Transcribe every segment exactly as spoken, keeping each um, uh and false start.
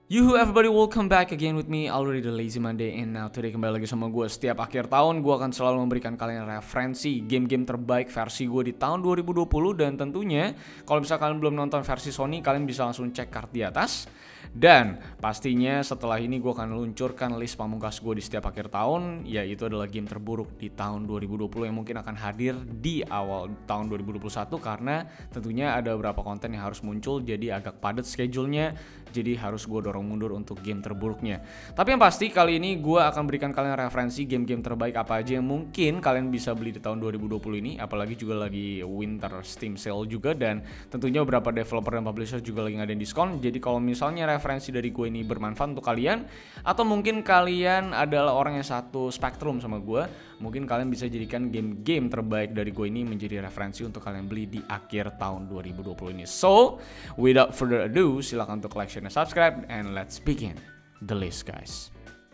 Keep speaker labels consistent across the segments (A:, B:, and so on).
A: Yuhu everybody, welcome back again with me, already the Lazy Monday. And now today kembali lagi sama gue. Setiap akhir tahun gue akan selalu memberikan kalian referensi game-game terbaik versi gue di tahun dua ribu dua puluh. Dan tentunya kalau misalnya kalian belum nonton versi Sony, kalian bisa langsung cek card di atas. Dan pastinya setelah ini gue akan luncurkan list pamungkas gue di setiap akhir tahun, yaitu adalah game terburuk di tahun dua ribu dua puluh yang mungkin akan hadir di awal tahun dua ribu dua puluh satu. Karena tentunya ada beberapa konten yang harus muncul, jadi agak padat schedule-nya. Jadi harus gue dorong mundur untuk game terburuknya. Tapi yang pasti kali ini gue akan berikan kalian referensi game-game terbaik apa aja yang mungkin kalian bisa beli di tahun dua ribu dua puluh ini. Apalagi juga lagi winter Steam sale juga, dan tentunya beberapa developer dan publisher juga lagi ngadain diskon. Jadi kalau misalnya referensi dari gue ini bermanfaat untuk kalian, atau mungkin kalian adalah orang yang satu spektrum sama gue, mungkin kalian bisa jadikan game-game terbaik dari gue ini menjadi referensi untuk kalian beli di akhir tahun dua ribu dua puluh ini. So, without further ado, silahkan untuk like, share, dan subscribe, and let's begin the list, guys.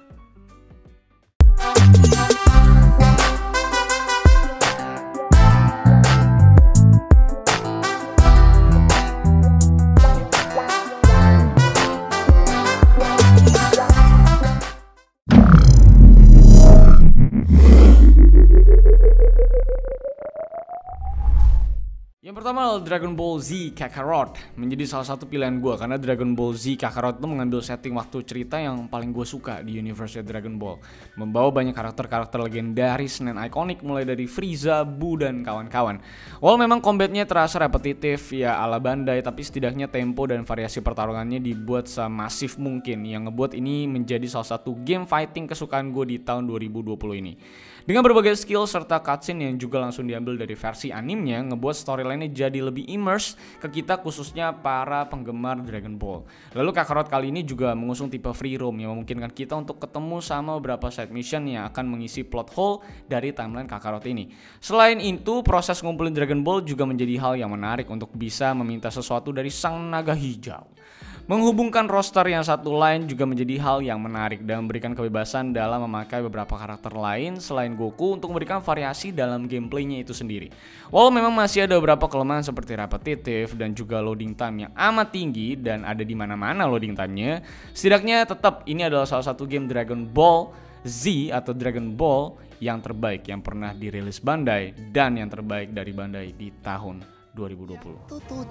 A: Yang pertama adalah Dragon Ball Z Kakarot. Menjadi salah satu pilihan gue karena Dragon Ball Z Kakarot itu mengambil setting waktu cerita yang paling gue suka di universe Dragon Ball. Membawa banyak karakter-karakter legendaris dan ikonik mulai dari Frieza, Buu, dan kawan-kawan. Walau memang combatnya terasa repetitif ya ala Bandai, tapi setidaknya tempo dan variasi pertarungannya dibuat semasif mungkin, yang ngebuat ini menjadi salah satu game fighting kesukaan gue di tahun dua ribu dua puluh ini. Dengan berbagai skill serta cutscene yang juga langsung diambil dari versi animenya, ngebuat storyline-nya jadi lebih immerse ke kita, khususnya para penggemar Dragon Ball. Lalu Kakarot kali ini juga mengusung tipe free roam yang memungkinkan kita untuk ketemu sama beberapa side mission yang akan mengisi plot hole dari timeline Kakarot ini. Selain itu, proses ngumpulin Dragon Ball juga menjadi hal yang menarik untuk bisa meminta sesuatu dari sang naga hijau. Menghubungkan roster yang satu lain juga menjadi hal yang menarik dan memberikan kebebasan dalam memakai beberapa karakter lain selain Goku untuk memberikan variasi dalam gameplaynya itu sendiri. Walau memang masih ada beberapa kelemahan seperti repetitif dan juga loading time yang amat tinggi dan ada di mana-mana loading time-nya, setidaknya tetap ini adalah salah satu game Dragon Ball Z atau Dragon Ball yang terbaik yang pernah dirilis Bandai dan yang terbaik dari Bandai di tahun dua ribu dua puluh.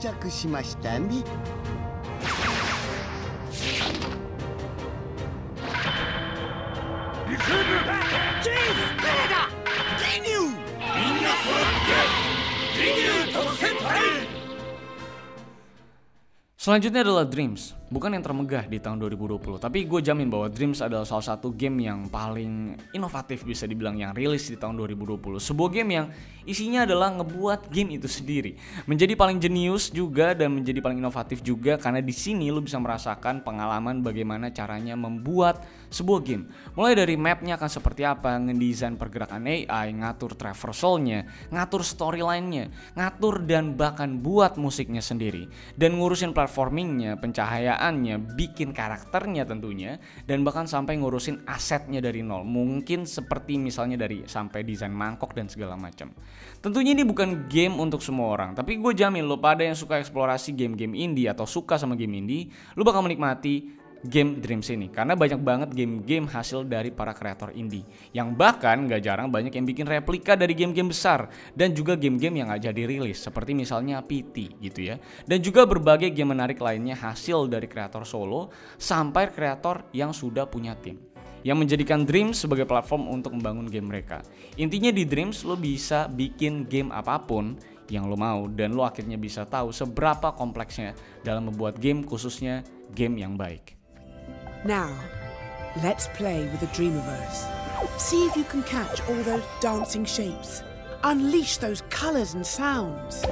A: Selanjutnya adalah Dreams. Bukan yang termegah di tahun dua ribu dua puluh, tapi gue jamin bahwa Dreams adalah salah satu game yang paling inovatif bisa dibilang yang rilis di tahun dua ribu dua puluh. Sebuah game yang isinya adalah ngebuat game itu sendiri menjadi paling jenius juga dan menjadi paling inovatif juga, karena di sini lu bisa merasakan pengalaman bagaimana caranya membuat sebuah game. Mulai dari mapnya akan seperti apa, ngedesain pergerakan A I, ngatur traversalnya, ngatur storyline-nya, ngatur dan bahkan buat musiknya sendiri, dan ngurusin platformingnya, pencahayaannya, bikin karakternya tentunya, dan bahkan sampai ngurusin asetnya dari nol. Mungkin seperti misalnya dari sampai desain mangkok dan segala macam. Tentunya ini bukan game untuk semua orang, tapi gue jamin lo pada yang suka eksplorasi game-game indie atau suka sama game indie, lo bakal menikmati game Dreams ini, karena banyak banget game-game hasil dari para kreator indie yang bahkan gak jarang banyak yang bikin replika dari game-game besar dan juga game-game yang gak jadi rilis seperti misalnya P T gitu ya, dan juga berbagai game menarik lainnya hasil dari kreator solo sampai kreator yang sudah punya tim yang menjadikan Dreams sebagai platform untuk membangun game mereka. Intinya di Dreams lo bisa bikin game apapun yang lo mau, dan lo akhirnya bisa tahu seberapa kompleksnya dalam membuat game, khususnya game yang baik.
B: Now, let's play with the Dreamiverse. See if you can catch all those dancing shapes. Unleash those colors and sounds.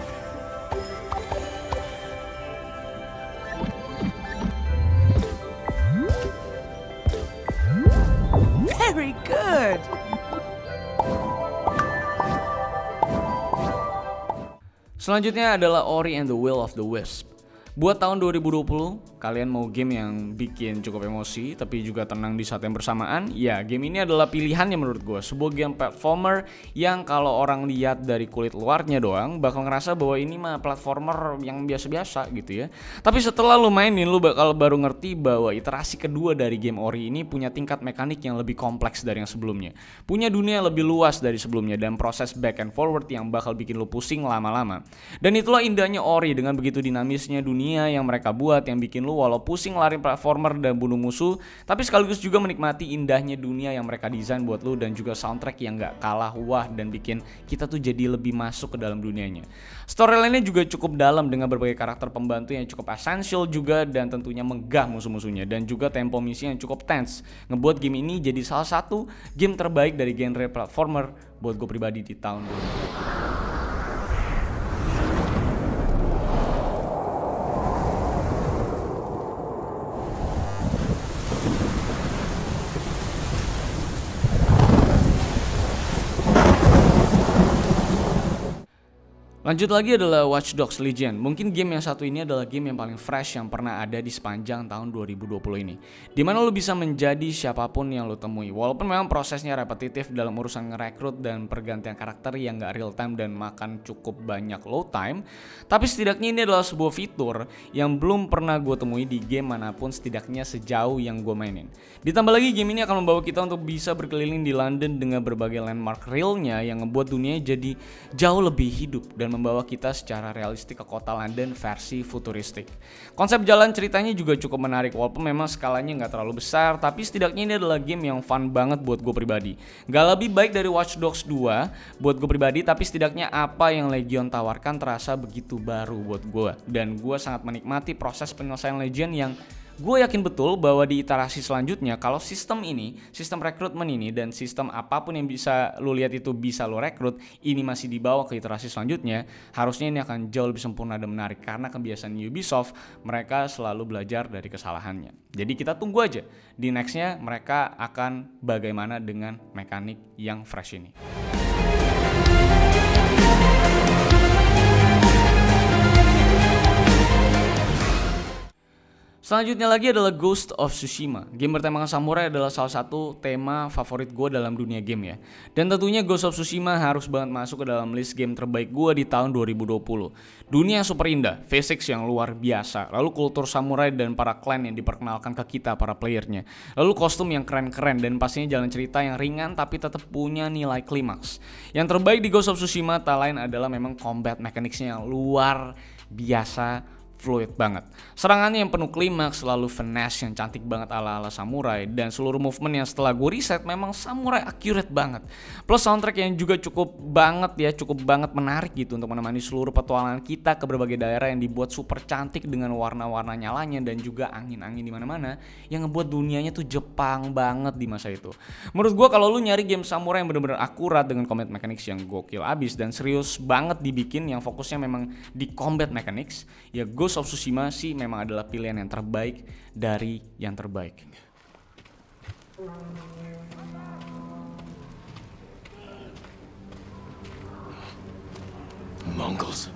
B: Very good.
A: Selanjutnya adalah Ori and the Will of the Wisp. Buat tahun dua ribu dua puluh, kalian mau game yang bikin cukup emosi tapi juga tenang di saat yang bersamaan, ya game ini adalah pilihannya menurut gue. Sebuah game platformer yang kalau orang lihat dari kulit luarnya doang bakal ngerasa bahwa ini mah platformer yang biasa-biasa gitu ya. Tapi setelah lu mainin, lu bakal baru ngerti bahwa iterasi kedua dari game Ori ini punya tingkat mekanik yang lebih kompleks dari yang sebelumnya, punya dunia yang lebih luas dari sebelumnya, dan proses back and forward yang bakal bikin lu pusing lama-lama. Dan itulah indahnya Ori dengan begitu dinamisnya dunia yang mereka buat, yang bikin lu walau pusing lari platformer dan bunuh musuh, tapi sekaligus juga menikmati indahnya dunia yang mereka desain buat lu, dan juga soundtrack yang gak kalah wah dan bikin kita tuh jadi lebih masuk ke dalam dunianya. Storyline-nya juga cukup dalam dengan berbagai karakter pembantu yang cukup esensial juga, dan tentunya megah musuh-musuhnya, dan juga tempo misi yang cukup tense ngebuat game ini jadi salah satu game terbaik dari genre platformer buat gue pribadi di tahun dua ribu dua puluh. Lanjut lagi adalah Watch Dogs Legion. Mungkin game yang satu ini adalah game yang paling fresh yang pernah ada di sepanjang tahun dua ribu dua puluh ini, dimana lo bisa menjadi siapapun yang lo temui. Walaupun memang prosesnya repetitif dalam urusan ngerekrut dan pergantian karakter yang gak real time dan makan cukup banyak load time, tapi setidaknya ini adalah sebuah fitur yang belum pernah gue temui di game manapun, setidaknya sejauh yang gue mainin. Ditambah lagi game ini akan membawa kita untuk bisa berkeliling di London dengan berbagai landmark realnya yang ngebuat dunianya jadi jauh lebih hidup dan membawa kita secara realistik ke kota London versi futuristik. Konsep jalan ceritanya juga cukup menarik, walaupun memang skalanya nggak terlalu besar, tapi setidaknya ini adalah game yang fun banget buat gue pribadi. Gak lebih baik dari Watch Dogs dua buat gue pribadi, tapi setidaknya apa yang Legion tawarkan terasa begitu baru buat gue, dan gue sangat menikmati proses penyelesaian Legion yang gue yakin betul bahwa di iterasi selanjutnya, kalau sistem ini, sistem rekrutmen ini, dan sistem apapun yang bisa lo lihat itu bisa lo rekrut, ini masih dibawa ke iterasi selanjutnya, harusnya ini akan jauh lebih sempurna dan menarik, karena kebiasaan Ubisoft, mereka selalu belajar dari kesalahannya. Jadi kita tunggu aja di nextnya mereka akan bagaimana dengan mekanik yang fresh ini. Selanjutnya lagi adalah Ghost of Tsushima. Game bertemakan samurai adalah salah satu tema favorit gue dalam dunia game ya. Dan tentunya Ghost of Tsushima harus banget masuk ke dalam list game terbaik gue di tahun dua ribu dua puluh. Dunia yang super indah, physics yang luar biasa, lalu kultur samurai dan para klan yang diperkenalkan ke kita para playernya, lalu kostum yang keren-keren, dan pastinya jalan cerita yang ringan tapi tetap punya nilai klimaks. Yang terbaik di Ghost of Tsushima tak lain adalah memang combat mechanicsnya yang luar biasa fluid banget. Serangannya yang penuh klimaks, selalu finesse yang cantik banget ala-ala samurai, dan seluruh movement yang setelah gue riset memang samurai accurate banget. Plus soundtrack yang juga cukup banget ya, cukup banget menarik gitu untuk menemani seluruh petualangan kita ke berbagai daerah yang dibuat super cantik dengan warna-warna nyalanya dan juga angin-angin di mana-mana yang ngebuat dunianya tuh Jepang banget di masa itu. Menurut gue kalau lu nyari game samurai yang bener-bener akurat dengan combat mechanics yang gokil abis dan serius banget dibikin yang fokusnya memang di combat mechanics, ya gue Ghost of Tsushima sih memang adalah pilihan yang terbaik dari yang terbaik. Mongols.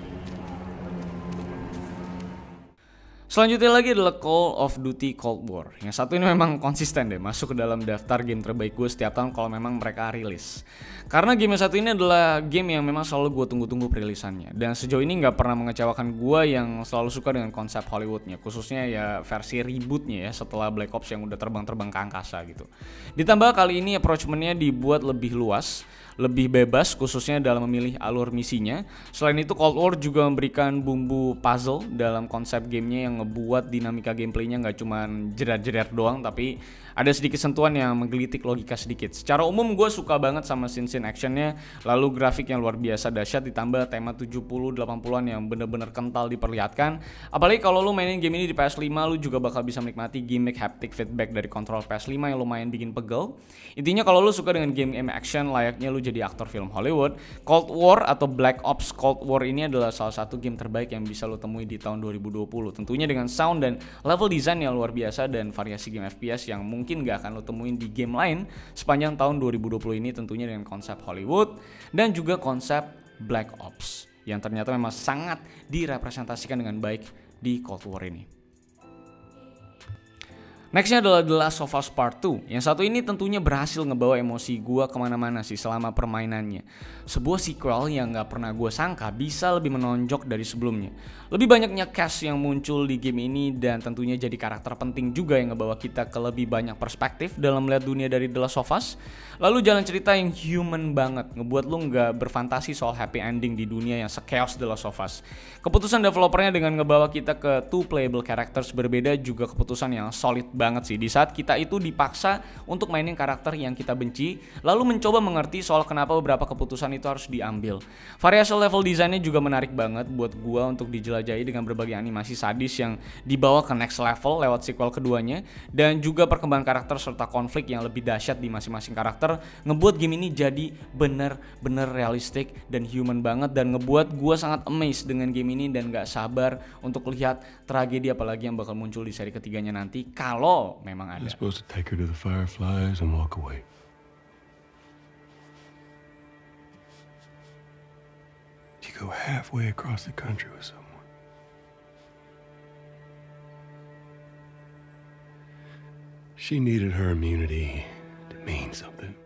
A: Selanjutnya lagi adalah Call of Duty Cold War. Yang satu ini memang konsisten deh masuk ke dalam daftar game terbaik gue setiap tahun kalau memang mereka rilis. Karena game yang satu ini adalah game yang memang selalu gue tunggu-tunggu perilisannya. Dan sejauh ini nggak pernah mengecewakan gue yang selalu suka dengan konsep Hollywoodnya. Khususnya ya versi rebootnya ya setelah Black Ops yang udah terbang-terbang ke angkasa gitu. Ditambah kali ini approachment-nya dibuat lebih luas, lebih bebas khususnya dalam memilih alur misinya. Selain itu Cold War juga memberikan bumbu puzzle dalam konsep gamenya yang ngebuat dinamika gameplaynya nggak cuman jerat-jerat doang, tapi ada sedikit sentuhan yang menggelitik logika sedikit. Secara umum gue suka banget sama scene-scene actionnya, lalu grafik yang luar biasa dahsyat ditambah tema tujuh puluh delapan puluhan yang bener-bener kental diperlihatkan. Apalagi kalau lu mainin game ini di P S lima, lu juga bakal bisa menikmati gimmick haptic feedback dari kontrol P S lima yang lumayan bikin pegel. Intinya kalau lu suka dengan game-game action layaknya lu jadi aktor film Hollywood, Cold War atau Black Ops Cold War ini adalah salah satu game terbaik yang bisa lu temui di tahun dua ribu dua puluh. Tentunya dengan sound dan level design yang luar biasa dan variasi game F P S yang mungkin gak akan lo temuin di game lain sepanjang tahun dua ribu dua puluh ini, tentunya dengan konsep Hollywood dan juga konsep Black Ops yang ternyata memang sangat direpresentasikan dengan baik di Cold War ini. Nextnya adalah The Last of Us Part two. Yang satu ini tentunya berhasil ngebawa emosi gue kemana-mana sih selama permainannya. Sebuah sequel yang gak pernah gue sangka bisa lebih menonjok dari sebelumnya. Lebih banyaknya cast yang muncul di game ini dan tentunya jadi karakter penting juga yang ngebawa kita ke lebih banyak perspektif dalam melihat dunia dari The Last of Us. Lalu jalan cerita yang human banget, ngebuat lu gak berfantasi soal happy ending di dunia yang se-chaos The Last of Us. Keputusan developernya dengan ngebawa kita ke two playable characters berbeda juga keputusan yang solid banget sih. Di saat kita itu dipaksa untuk mainin karakter yang kita benci, lalu mencoba mengerti soal kenapa beberapa keputusan itu harus diambil. Variasi level desainnya juga menarik banget buat gua untuk dijelajahi dengan berbagai animasi sadis yang dibawa ke next level lewat sequel keduanya, dan juga perkembangan karakter serta konflik yang lebih dahsyat di masing-masing karakter ngebuat game ini jadi bener-bener realistik dan human banget, dan ngebuat gua sangat amazed dengan game ini dan gak sabar untuk lihat tragedi apalagi yang bakal muncul di seri ketiganya nanti kalau memang ada.
C: I'm supposed to take her to the Fireflies and walk away. You go halfway across the country with someone. She needed her immunity to mean something.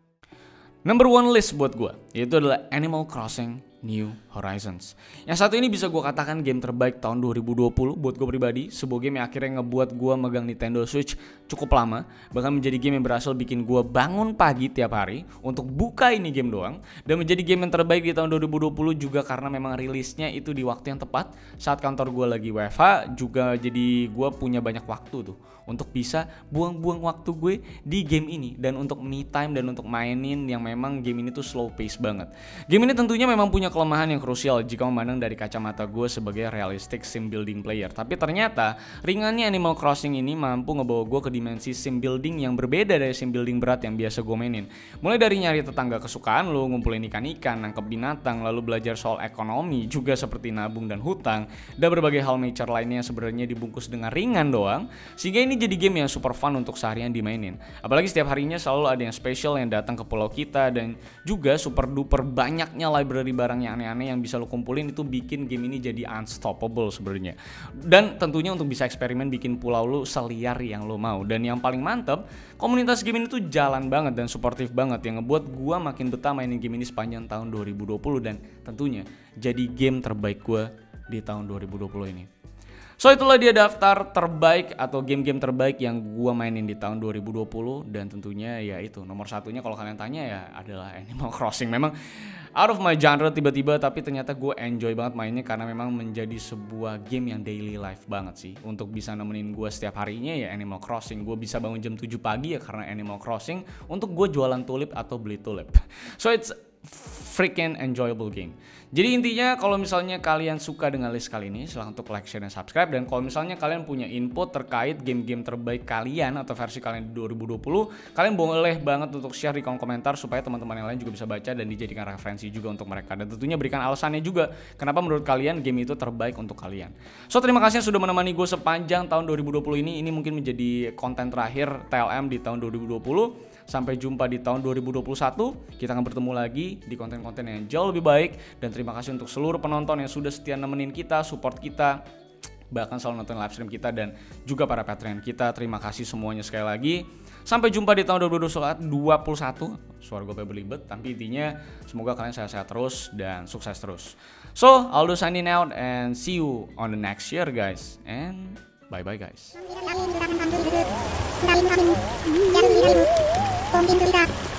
A: Number one list buat gue, yaitu adalah Animal Crossing New Horizons. Yang satu ini bisa gue katakan game terbaik tahun dua ribu dua puluh buat gue pribadi. Sebuah game yang akhirnya ngebuat gue megang Nintendo Switch cukup lama. Bahkan menjadi game yang berhasil bikin gue bangun pagi tiap hari untuk buka ini game doang. Dan menjadi game yang terbaik di tahun dua ribu dua puluh juga karena memang rilisnya itu di waktu yang tepat. Saat kantor gue lagi W F H juga, jadi gue punya banyak waktu tuh untuk bisa buang-buang waktu gue di game ini. Dan untuk me time dan untuk mainin yang memang game ini tuh slow pace banget. Game ini tentunya memang punya kelemahan yang krusial jika memandang dari kacamata gue sebagai realistic sim building player. Tapi ternyata ringannya Animal Crossing ini mampu ngebawa gue ke dimensi sim building yang berbeda dari sim building berat yang biasa gue mainin. Mulai dari nyari tetangga kesukaan lo, ngumpulin ikan-ikan, nangkep binatang, lalu belajar soal ekonomi juga seperti nabung dan hutang, dan berbagai hal nature lainnya yang sebenarnya dibungkus dengan ringan doang, sehingga ini jadi game yang super fun untuk seharian dimainin. Apalagi setiap harinya selalu ada yang spesial yang datang ke pulau kita, dan juga super duper banyaknya library barang yang aneh-aneh yang bisa lo kumpulin itu bikin game ini jadi unstoppable sebenarnya. Dan tentunya untuk bisa eksperimen bikin pulau lo seliar yang lo mau. Dan yang paling mantep, komunitas game ini tuh jalan banget dan suportif banget yang ngebuat gua makin betah mainin game ini sepanjang tahun dua ribu dua puluh, dan tentunya jadi game terbaik gua di tahun dua ribu dua puluh ini. So itulah dia daftar terbaik atau game-game terbaik yang gua mainin di tahun dua ribu dua puluh, dan tentunya ya itu nomor satunya kalau kalian tanya ya adalah Animal Crossing. Memang out of my genre tiba-tiba, tapi ternyata gue enjoy banget mainnya karena memang menjadi sebuah game yang daily life banget sih. Untuk bisa nemenin gue setiap harinya ya Animal Crossing. Gue bisa bangun jam tujuh pagi ya karena Animal Crossing untuk gue jualan tulip atau beli tulip. So it's freaking enjoyable game. Jadi intinya kalau misalnya kalian suka dengan list kali ini, silahkan untuk like, share, dan subscribe. Dan kalau misalnya kalian punya input terkait game-game terbaik kalian atau versi kalian di dua ribu dua puluh, kalian boleh banget untuk share di kolom komentar supaya teman-teman yang lain juga bisa baca dan dijadikan referensi juga untuk mereka. Dan tentunya berikan alasannya juga kenapa menurut kalian game itu terbaik untuk kalian. So terima kasih sudah menemani gue sepanjang tahun dua ribu dua puluh ini. Ini mungkin menjadi konten terakhir T L M di tahun dua ribu dua puluh. Sampai jumpa di tahun dua ribu dua puluh satu. Kita akan bertemu lagi di konten-konten yang jauh lebih baik. Dan terima kasih untuk seluruh penonton yang sudah setia nemenin kita, support kita, bahkan selalu nonton live stream kita, dan juga para Patreon kita. Terima kasih semuanya sekali lagi. Sampai jumpa di tahun dua ribu dua puluh satu. Suara gue belibet, tapi intinya semoga kalian sehat-sehat terus dan sukses terus. So, Aldo signing out and see you on the next year guys. And bye-bye guys.